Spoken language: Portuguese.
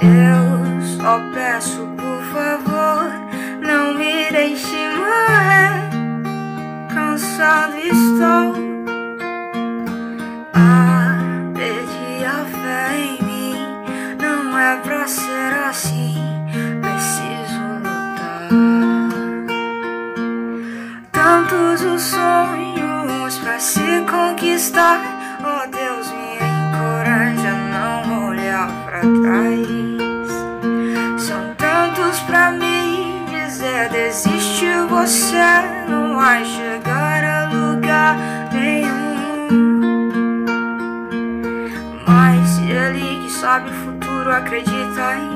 Eu só peço, por favor, não me deixe morrer. Cansado estou, perdi a fé em mim. Não é pra ser assim, preciso lutar. Tantos os sonhos pra se conquistar. Oh Deus, me encoraja a não olhar pra trás. São tantos pra me dizer: desiste, você não vai chegar a lugar nenhum. Mas ele que sabe o futuro acredita em